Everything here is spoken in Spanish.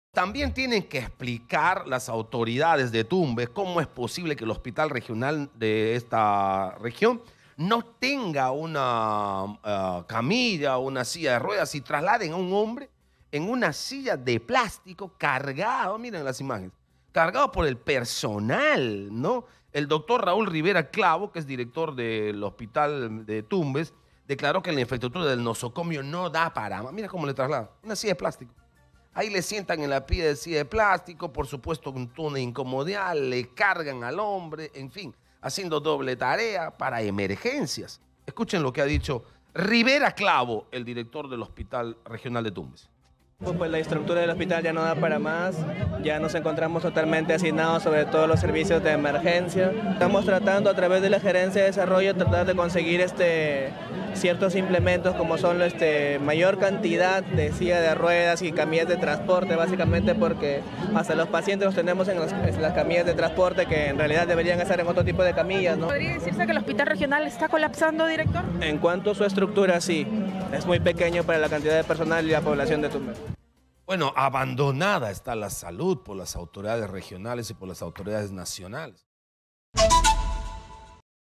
También tienen que explicar las autoridades de Tumbes cómo es posible que el hospital regional de esta región no tenga una camilla o una silla de ruedas y trasladen a un hombre en una silla de plástico cargado, miren las imágenes, cargado por el personal, ¿no? El doctor Raúl Rivera Clavo, que es director del hospital de Tumbes, declaró que la infraestructura del nosocomio no da para más. Mira cómo le trasladan, una silla de plástico. Ahí le sientan en la pie de silla de plástico, por supuesto con una incomodidad, le cargan al hombre, en fin, haciendo doble tarea para emergencias. Escuchen lo que ha dicho Rivera Clavo, el director del Hospital Regional de Tumbes. Pues la estructura del hospital ya no da para más, ya nos encontramos totalmente asignados sobre todos los servicios de emergencia. Estamos tratando a través de la Gerencia de Desarrollo tratar de conseguir ciertos implementos como son mayor cantidad de silla de ruedas y camillas de transporte, básicamente porque hasta los pacientes los tenemos en las camillas de transporte que en realidad deberían estar en otro tipo de camillas, ¿no? ¿Podría decirse que el hospital regional está colapsando, director? En cuanto a su estructura, sí, es muy pequeño para la cantidad de personal y la población de Tumbes. Bueno, abandonada está la salud por las autoridades regionales y por las autoridades nacionales.